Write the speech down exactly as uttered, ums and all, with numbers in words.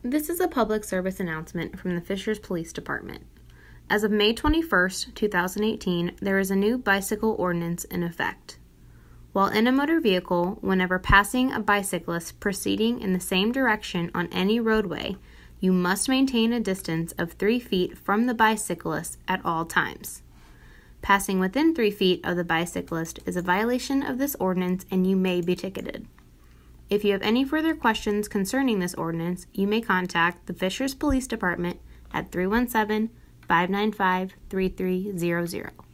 This is a public service announcement from the Fishers Police Department. As of May twenty-first, two thousand eighteen, there is a new bicycle ordinance in effect. While in a motor vehicle, whenever passing a bicyclist proceeding in the same direction on any roadway, you must maintain a distance of three feet from the bicyclist at all times. Passing within three feet of the bicyclist is a violation of this ordinance and you may be ticketed. If you have any further questions concerning this ordinance, you may contact the Fishers Police Department at three one seven, five nine five, three three zero zero.